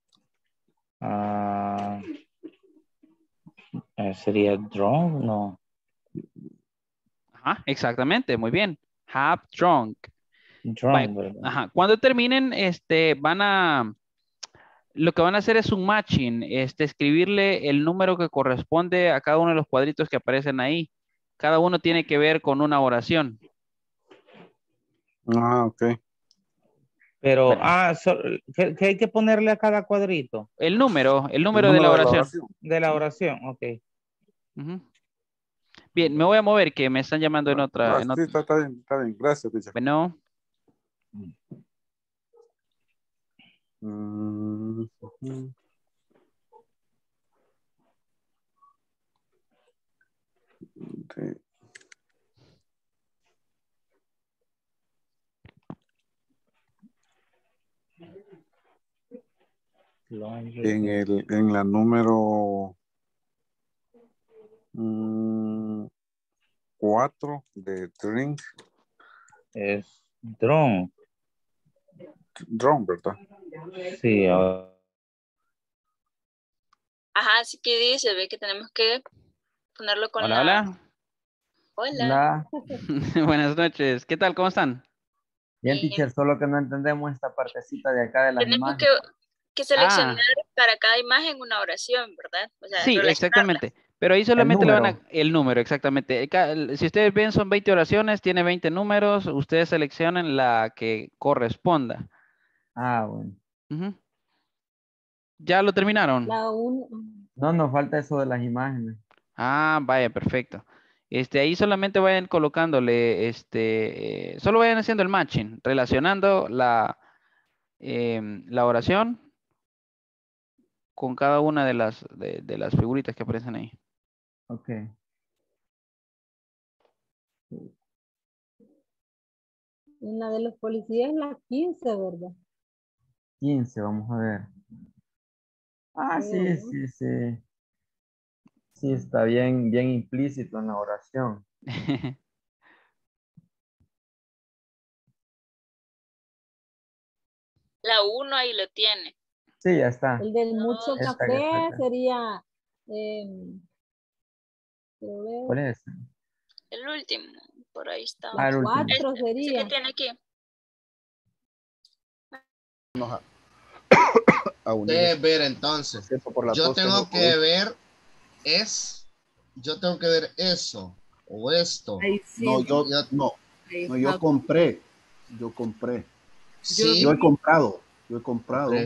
Sería drunk, no. Ajá, exactamente, muy bien. Have drunk. Drunk, ¿verdad? Ajá. Cuando terminen, lo que van a hacer es un matching, escribirle el número que corresponde a cada uno de los cuadritos que aparecen ahí. Cada uno tiene que ver con una oración. Ah, ok. Pero, Bueno. ¿qué hay que ponerle a cada cuadrito? El número de la oración. De la oración, ok. Ujú. Bien, me voy a mover que me están llamando en otra. Sí, está bien. Gracias, teacher. Bueno. Sí. En la número 4 de drink. Es drunk. Drunk, ¿verdad? Sí. Ajá, así que dice, ve que tenemos que ponerlo con Hola. Hola. Buenas noches. ¿Qué tal? ¿Cómo están? Bien, teacher, solo que no entendemos esta partecita de acá de las Tenemos imágenes. que seleccionar para cada imagen una oración, ¿verdad? O sea, Sí, exactamente. Pero ahí solamente le van a... El número, exactamente. Si ustedes ven, son 20 oraciones, tiene 20 números. Ustedes seleccionen la que corresponda. Ah, bueno. Ujú. ¿Ya lo terminaron? No, nos falta eso de las imágenes. Ah, vaya, perfecto. Ahí solamente vayan colocándole, solo vayan haciendo el matching, relacionando la oración con cada una de las figuritas que aparecen ahí. Ok. En la de los policías es la 15, ¿verdad? 15, vamos a ver. Ah, sí. Sí, está bien implícito en la oración. La 1 ahí lo tiene. Sí, ya está. El del mucho Esta café que está. sería... ¿Cuál es? El último, por ahí está. Ah, el último. 4 Sí sería. que tiene aquí. Debe ver entonces. Yo tengo que ver eso o esto. No, yo compré. Sí. Yo he comprado. Okay.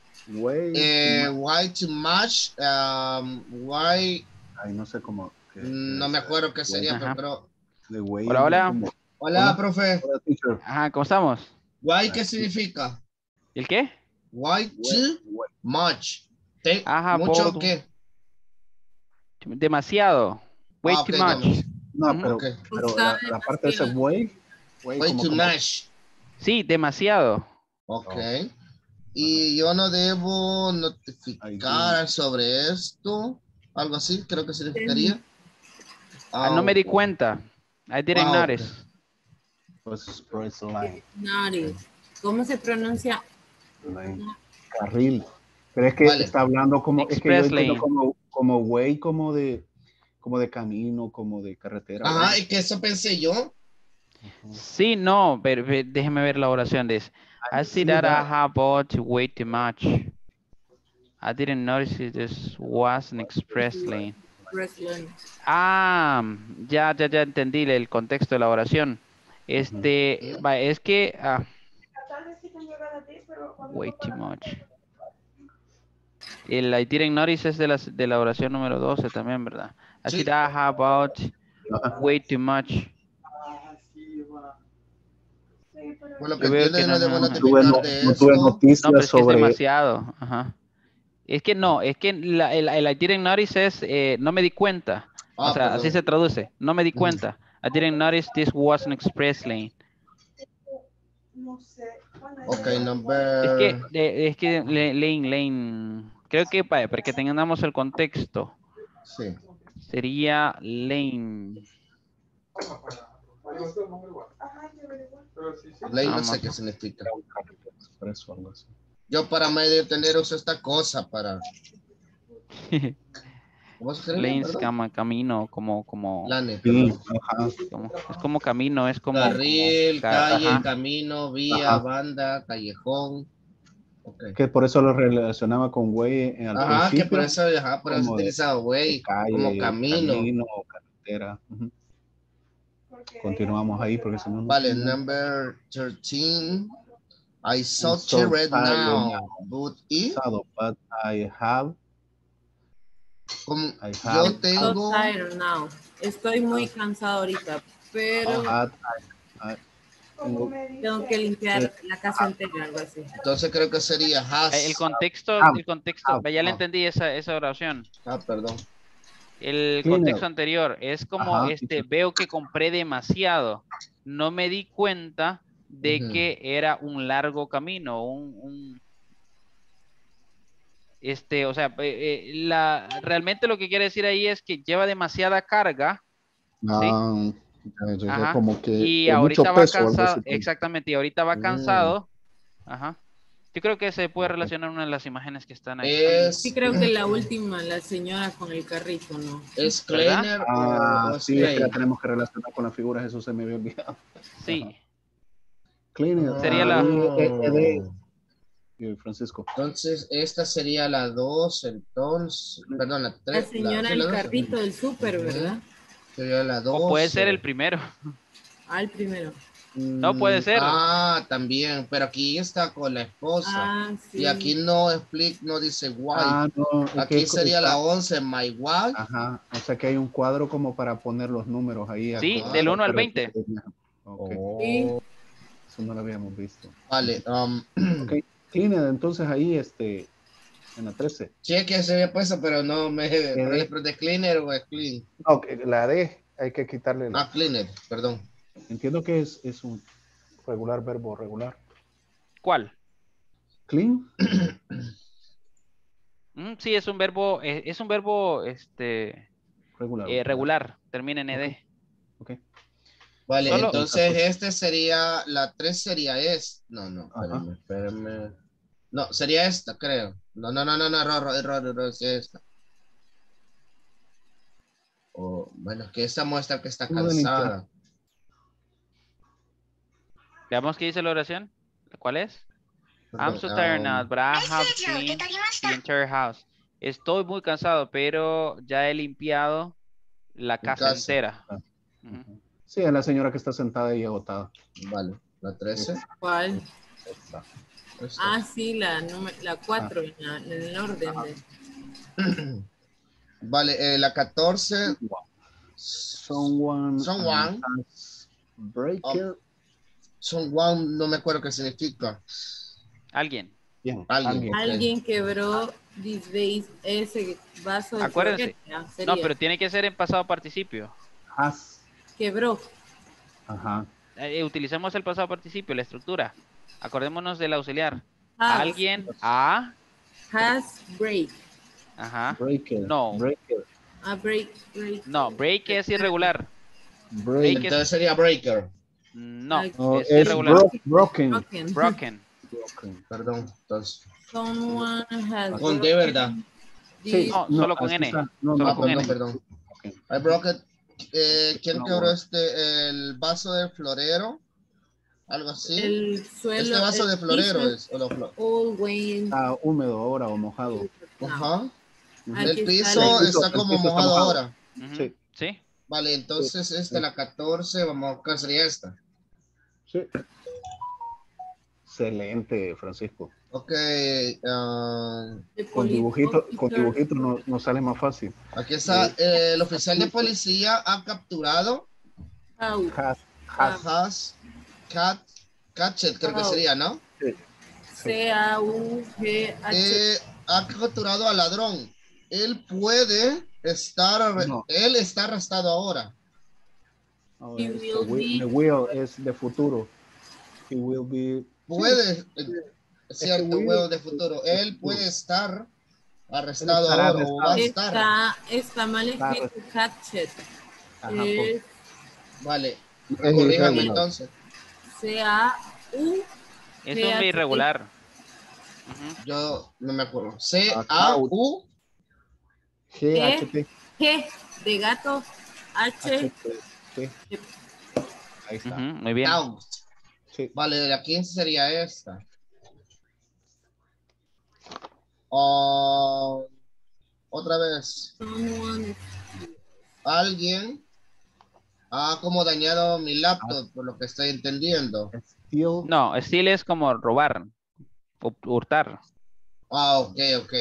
Why too much? Why? Ay, no sé cómo. No me acuerdo qué sería, Ajá. pero. Hola. Hola, profe. Ajá, ¿cómo estamos? Why, ¿qué significa? ¿El qué? Why too much. Ajá, ¿Mucho qué? Demasiado. Way too much. No, pero la parte de ese way too much. Sí, demasiado. Ok. Y yo no debo notificar sobre esto. Algo así, creo que significaría. No me di cuenta. I didn't notice. Pues, it's a line. ¿Cómo se pronuncia? Carril. Pero es que está hablando como, es que yo entiendo como way, como de camino, como de carretera. Ajá, ¿no? Es que eso pensé yo. Sí, no, pero déjeme ver la oración de eso. I see that I have bought way too much. I didn't notice it this was an express lane. Ah, ya entendí el contexto de la oración. Es que way too much. El I didn't notice es de la oración número 12 también, ¿verdad? I see that I have bought way too much. Bueno, que entiendo yo no debo notificar de eso. No tuve noticias pero es que sobre... es demasiado. Ajá. Es que no, es que el I didn't notice es no me di cuenta. O sea, perdón. así se traduce. No me di cuenta. I didn't notice this was an express lane. Ok, number... Es que lane. Creo que para que tengamos el contexto. Sí. Sería lane. Lane no sé qué significa. Yo para medio tener uso esta cosa para... ¿Cómo se llama? Lanes, camino, como... Lane, es como camino, es como... Carril, calle, camino, vía, banda, callejón. Okay. Que por eso lo relacionaba con güey al principio. Que por eso utilizado güey como camino o carretera. Continuamos ahí porque si no... Vale, number 13. I so tired now, but if... But I have... Yo tengo... So tired now. Estoy muy cansado ahorita, pero... Tengo que limpiar la casa entera, algo así. Entonces creo que sería has. El contexto, ya le entendí esa oración. Perdón. El contexto anterior es como veo que compré demasiado. No me di cuenta de que era un largo camino, o sea, realmente lo que quiere decir ahí es que lleva demasiada carga. ¿sí? Como que y ahorita va cansado, exactamente, y ahorita va cansado. Ajá. Yo creo que se puede relacionar una de las imágenes que están ahí. Sí, creo que la última, la señora con el carrito, ¿no? ¿Es Kleiner o sí, es que la tenemos que relacionar con las figuras, eso se me había olvidado. Sí. Kleiner. Sería la... Francisco. Entonces, esta sería la 2, entonces, perdón, la 3. La señora del carrito del súper, ¿verdad? Sería la 2. O puede ser el primero. El primero. No puede ser. También, pero aquí está con la esposa. Sí. Y aquí no dice wife. No, aquí sería la 11, my wife. Ajá, o sea que hay un cuadro como para poner los números ahí. Sí, del 1 al 20. Okay. Eso no lo habíamos visto. Vale. Okay. Cleaner, entonces ahí en la 13. Cheque se había puesto, pero no me... ¿De cleaner o es clean? No, la D hay que quitarle la... cleaner, perdón. Entiendo que es un verbo regular. ¿Cuál? Clean. Sí, es un verbo regular. Termina en ed. Okay. Vale, entonces sería, la 3 sería No, espérame. No, sería esta, creo. No, error, es esta. Bueno, que esta muestra que está cansada. Veamos qué dice la oración. ¿Cuál es? I'm so tired now, but I have cleaned the entire house. Estoy muy cansado, pero ya he limpiado la casa entera. Sí, es la señora que está sentada y agotada. Vale, la 13. ¿Cuál? Esta. Sí, la 4 en el orden. Vale, la 14. Someone breaker. Someone, no me acuerdo qué significa. Alguien. Bien. Alguien quebró ese vaso de Acuérdense. No, pero tiene que ser en pasado participio. Quebró. Ajá. Utilicemos el pasado participio, la estructura. Acordémonos del auxiliar. Alguien has break. Ajá. Breaker. No. Breaker. Break. No, break es irregular. Break. Entonces sería breaker. No, es irregular. broken. Perdón, entonces. Someone has Con D, ¿verdad? Sí, no, solo con N. Solo con N. Perdón. I broke it. ¿Quién quebró el vaso del florero? Algo así. El suelo. Este vaso de florero es. Está húmedo ahora o mojado. Ajá. El piso está como mojado ahora. Sí. Sí. Vale, entonces la 14, vamos a buscar, sería esta. Sí. Excelente, Francisco. Ok. Con dibujito nos sale más fácil. Aquí está. El oficial de policía ha capturado. Catchet, creo que sería, ¿no? Sí. C-A-U-G-H. Ha capturado al ladrón. Él puede estar, él está arrestado ahora. The will es de futuro. He will be. Puede, cierto, will de futuro. Él puede estar arrestado ahora o va a estar. Está mal escrito catchet. Vale, corríjame entonces. C-A-U. Es un irregular. Yo no me acuerdo. C-A-U. G-H-T. G de gato. H. Ahí está. Muy bien. Sí. Vale, la 15 sería esta. Otra vez. Alguien ha como dañado mi laptop, por lo que estoy entendiendo. No, steal es como robar, hurtar. Ok.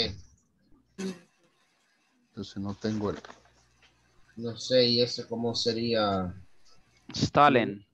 Entonces no tengo el. No sé, ¿y eso cómo sería? Stolen.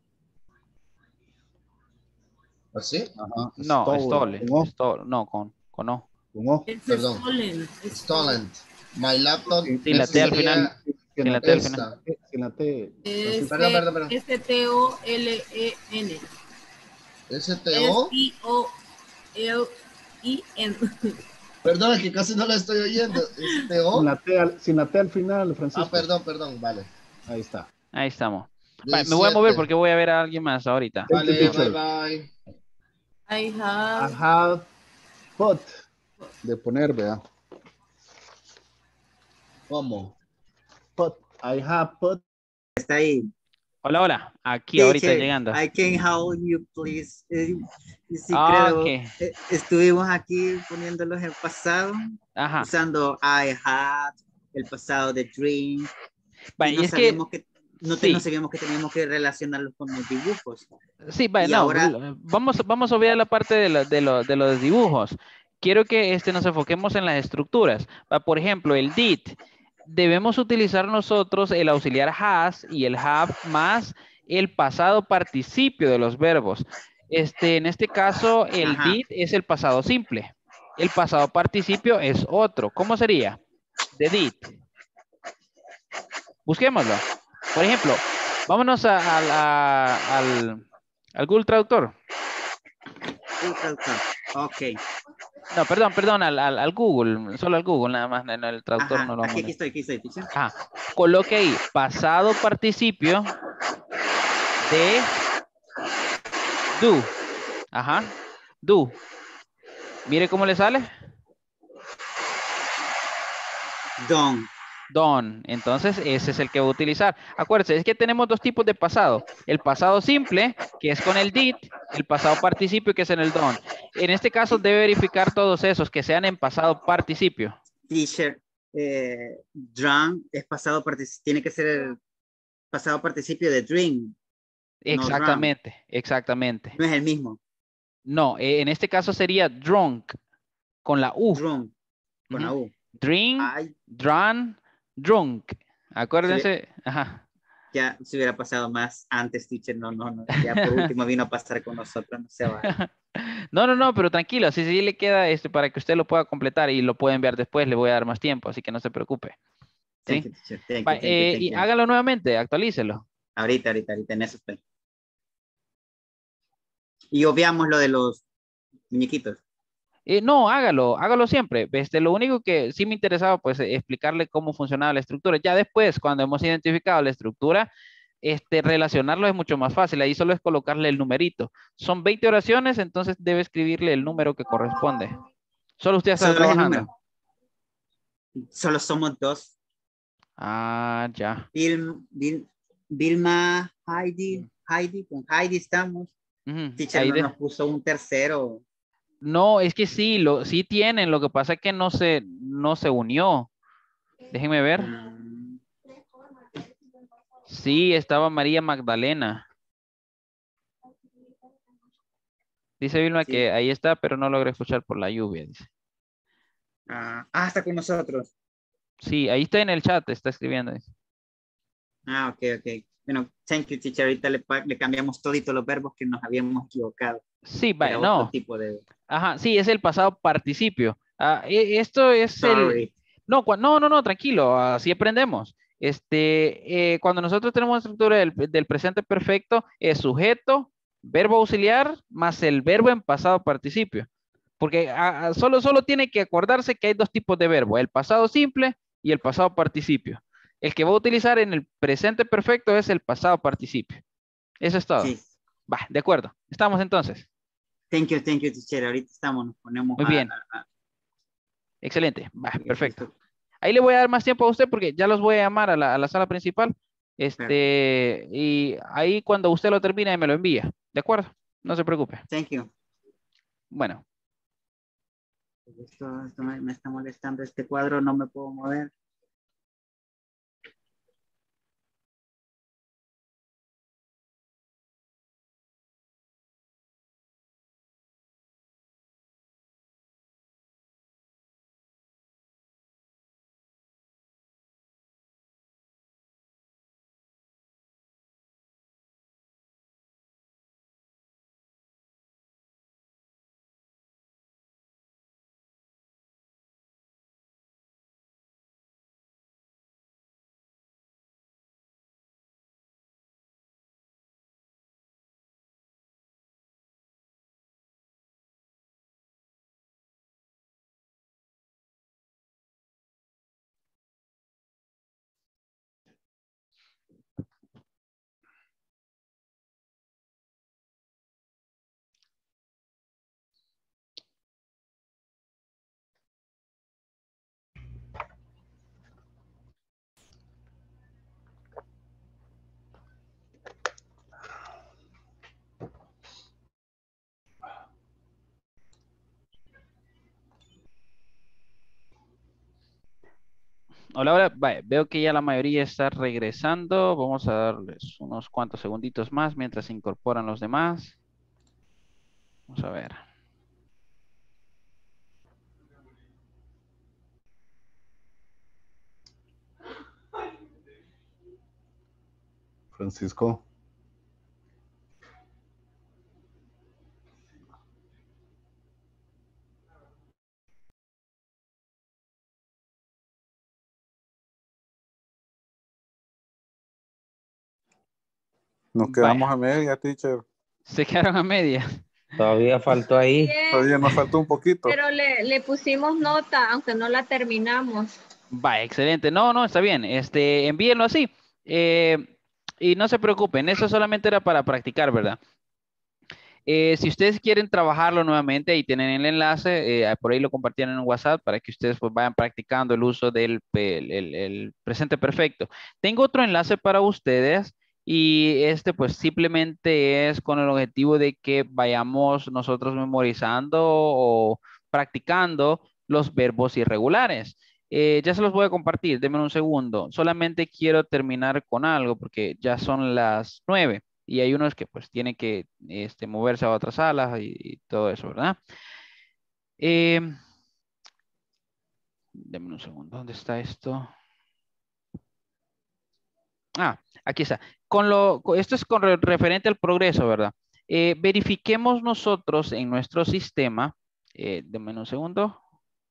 ¿Así? Ajá. No, stolen. No, con O. Perdón. Stolen. My laptop. Sin la T al final. Sin la T al final. Sin la T. Perdón. S-T-O-L-E-N. S-T-O. S-I-O-L-I-N. Perdón, es que casi no la estoy oyendo. S-T-O. Sin la T al final, Francisco. Perdón, vale. Ahí está. Ahí estamos. Vale, me voy a mover porque voy a ver a alguien más ahorita. Vale, bye. I have put. De poner, vea. ¿Cómo? Put. I have put. Está ahí. Hola. Aquí ahorita llegando. I can help you, please. Sí, creo. Okay. Estuvimos aquí poniéndolos en pasado. Ajá. Usando I have, el pasado de dream. Vale, y no es sabíamos que no sabíamos que teníamos que relacionarlos con los dibujos. Sí, vale, no, ahora vamos a obviar la parte de los dibujos. Quiero que nos enfoquemos en las estructuras. Por ejemplo, el did. Debemos utilizar nosotros el auxiliar has y el have más el pasado participio de los verbos. En este caso, el did es el pasado simple. El pasado participio es otro. ¿Cómo sería? The did. Busquémoslo. Por ejemplo, vámonos al Google Traductor. Google Traductor. Ok. No, perdón, al Google, solo al Google nada más, en el traductor no lo vamos a aquí estoy. Coloque ahí, pasado participio de do. Ajá, do. Mire cómo le sale. Done. Entonces, ese es el que voy a utilizar. Acuérdense, es que tenemos dos tipos de pasado. El pasado simple, que es con el did, el pasado participio, que es en el done. En este caso, debe verificar todos esos que sean en pasado participio. Teacher, drum es pasado participio, tiene que ser el pasado participio de dream. Exactamente. No es el mismo. No, en este caso sería drunk, con la U. Drunk, con la U. Drink, drunk. Acuérdense. Ajá. Ya se hubiera pasado más antes, teacher. No. Ya por último vino a pasar con nosotros. No se va. No, pero tranquilo. Así sí le queda para que usted lo pueda completar y lo pueda enviar después. Le voy a dar más tiempo, así que no se preocupe. ¿Sí? Thank you. Y hágalo nuevamente, actualícelo. Ahorita, en eso estoy. Y obviamos lo de los muñequitos. No, hágalo siempre. Lo único que sí me interesaba, pues, explicarle cómo funcionaba la estructura. Ya después, cuando hemos identificado la estructura, relacionarlo es mucho más fácil. Ahí solo es colocarle el numerito. Son 20 oraciones, entonces debe escribirle el número que corresponde. Solo usted está trabajando. Solo somos 2. Ah, ya. Vilma, Heidi, con Heidi estamos. Teacher no nos puso un tercero. No, es que sí, sí tienen, lo que pasa es que no se unió. Déjenme ver. Sí, estaba María Magdalena. Dice Vilma que ahí está, pero no logré escuchar por la lluvia, dice. Está con nosotros. Sí, ahí está en el chat, está escribiendo. Dice. Ok. Bueno, thank you, teacher. Ahorita le cambiamos todito los verbos que nos habíamos equivocado. Sí, no. Otro tipo de... Ajá, sí, es el pasado participio. Esto es Sorry. No, tranquilo, así aprendemos. Cuando nosotros tenemos una estructura del presente perfecto, es sujeto, verbo auxiliar, más el verbo en pasado participio. Porque solo tiene que acordarse que hay 2 tipos de verbo, el pasado simple y el pasado participio. El que va a utilizar en el presente perfecto es el pasado participio. Eso es todo. Sí. Va, de acuerdo. ¿Estamos entonces? Thank you, teacher. Ahorita nos ponemos. Muy bien. Excelente. Va, perfecto. Ahí le voy a dar más tiempo a usted porque ya los voy a llamar a la sala principal. Y ahí cuando usted lo termine me lo envía. ¿De acuerdo? No se preocupe. Thank you. Bueno. Esto me está molestando este cuadro, no me puedo mover. Hola, veo que ya la mayoría está regresando. Vamos a darles unos cuantos segunditos más mientras se incorporan los demás. Vamos a ver. Francisco. Nos quedamos a media, teacher. Se quedaron a media. Todavía faltó ahí. Todavía nos faltó un poquito. Pero le pusimos nota, aunque no la terminamos. Va, excelente. No, está bien. Envíenlo así. Y no se preocupen, eso solamente era para practicar, ¿verdad? Si ustedes quieren trabajarlo nuevamente, ahí tienen el enlace, por ahí lo compartieron en WhatsApp para que ustedes pues vayan practicando el uso del el presente perfecto. Tengo otro enlace para ustedes y pues simplemente es con el objetivo de que vayamos nosotros memorizando o practicando los verbos irregulares. Ya se los voy a compartir, denme un segundo. Solamente quiero terminar con algo porque ya son las 9. Y hay unos que pues tienen que moverse a otras salas y todo eso, ¿verdad? Deme un segundo, ¿dónde está esto? Aquí está. Esto es referente al progreso, ¿verdad? Verifiquemos nosotros en nuestro sistema. Deme un segundo.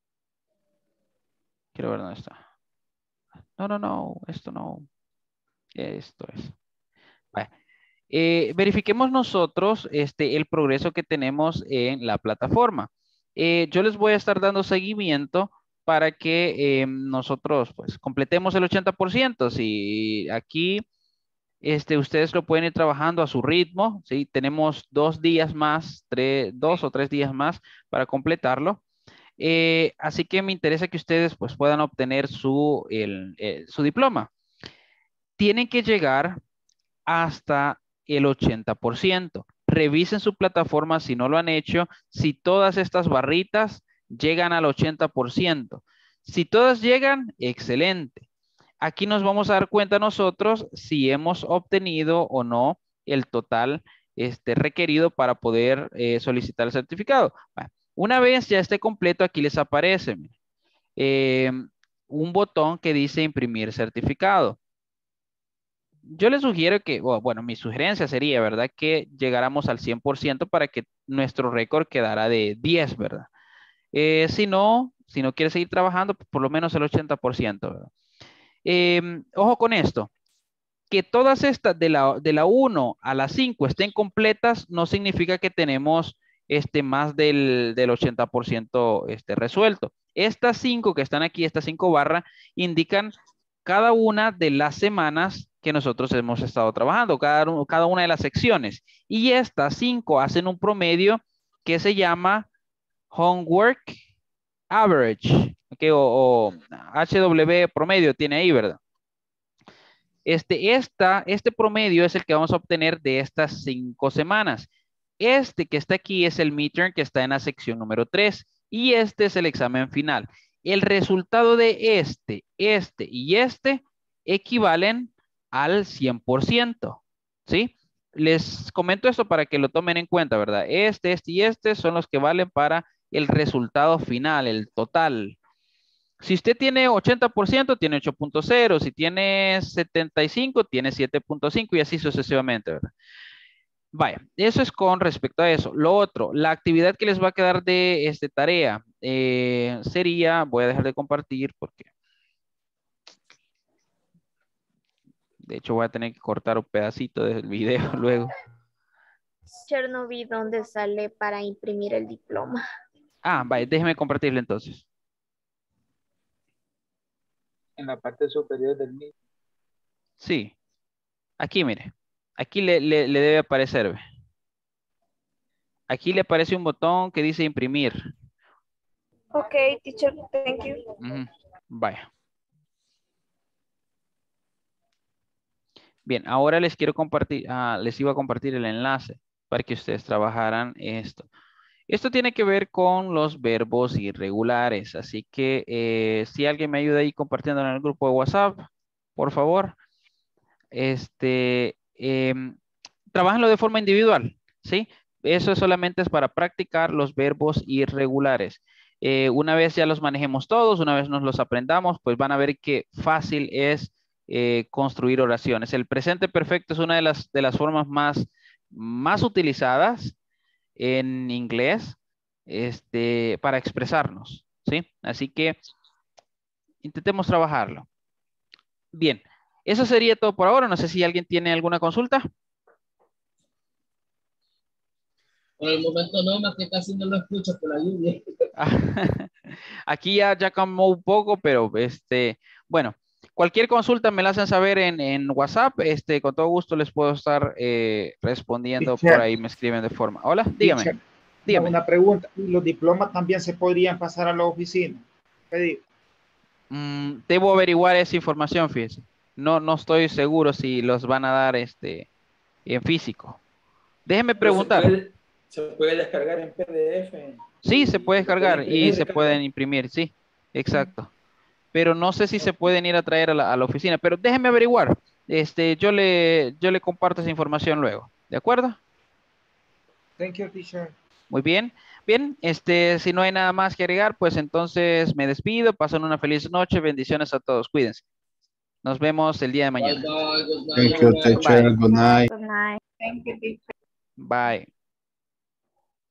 Quiero ver dónde está. No, esto no. Esto es. Vale. Verifiquemos nosotros el progreso que tenemos en la plataforma. Yo les voy a estar dando seguimiento para que nosotros pues completemos el 80%. Si aquí Ustedes lo pueden ir trabajando a su ritmo, ¿sí? Tenemos 2 días más, 2 o 3 días más para completarlo. Así que me interesa que ustedes pues puedan obtener su diploma. Tienen que llegar hasta el 80%. Revisen su plataforma si no lo han hecho, si todas estas barritas llegan al 80%. Si todas llegan, excelente. Aquí nos vamos a dar cuenta nosotros si hemos obtenido o no el total requerido para poder solicitar el certificado. Bueno, una vez ya esté completo, aquí les aparece un botón que dice imprimir certificado. Yo les sugiero que, bueno, mi sugerencia sería, ¿verdad? Que llegáramos al 100% para que nuestro récord quedara de 10, ¿verdad? Si no quiere seguir trabajando, por lo menos el 80%, ¿verdad? Ojo con esto, que todas estas de la 1 a la 5 estén completas no significa que tenemos más del 80% resuelto. Estas 5 que están aquí, estas 5 barras, indican cada una de las semanas que nosotros hemos estado trabajando, cada una de las secciones. Y estas 5 hacen un promedio que se llama Homework Average, ¿okay? o HW promedio tiene ahí, ¿verdad? Este promedio es el que vamos a obtener de estas 5 semanas. Este que está aquí es el midterm que está en la sección número 3 y este es el examen final. El resultado de este y este equivalen al 100%, ¿sí? Les comento esto para que lo tomen en cuenta, ¿verdad? Este y este son los que valen para el resultado final, el total. Si usted tiene 80%, tiene 8.0. Si tiene 75, tiene 7.5 y así sucesivamente, ¿verdad? Vaya, eso es con respecto a eso. Lo otro, la actividad que les va a quedar de tarea sería, voy a dejar de compartir porque de hecho voy a tener que cortar un pedacito del video luego. Yo no vi dónde sale para imprimir el diploma. Ah, vaya, déjeme compartirlo entonces. En la parte superior del mismo. Sí. Aquí, mire. Aquí le debe aparecer. ¿Ve? Aquí le aparece un botón que dice imprimir. Ok, teacher, thank you. Vaya. Bien, ahora les quiero compartir, les iba a compartir el enlace para que ustedes trabajaran esto. Esto tiene que ver con los verbos irregulares, así que si alguien me ayuda ahí compartiendo en el grupo de WhatsApp, por favor. Trabajenlo de forma individual, ¿sí? Eso solamente es para practicar los verbos irregulares. Una vez ya los manejemos todos, una vez nos los aprendamos, pues van a ver qué fácil es construir oraciones. El presente perfecto es una de las formas más utilizadas en inglés para expresarnos, ¿sí? Así que intentemos trabajarlo. Bien, eso sería todo por ahora. No sé si alguien tiene alguna consulta. Por el momento no, más que casi no lo escucho por la lluvia. Aquí ya cambió un poco, pero bueno, cualquier consulta me la hacen saber en WhatsApp. Con todo gusto les puedo estar respondiendo. Teacher, por ahí me escriben de forma. Hola, dígame. Teacher, dígame. Una pregunta. ¿Los diplomas también se podrían pasar a la oficina? Debo averiguar esa información, fíjese. No estoy seguro si los van a dar en físico. Déjeme preguntar. ¿Se puede descargar en PDF? Sí, se puede descargar y se pueden imprimir, sí, exacto. Pero no sé si se pueden ir a traer a la oficina, pero déjeme averiguar. Yo le comparto esa información luego, ¿de acuerdo? Thank you, teacher. Muy bien. Bien, si no hay nada más que agregar, pues entonces me despido. Pasen una feliz noche. Bendiciones a todos. Cuídense. Nos vemos el día de mañana. Thank you, teacher. Good night. Good night. Thank you, teacher. Bye.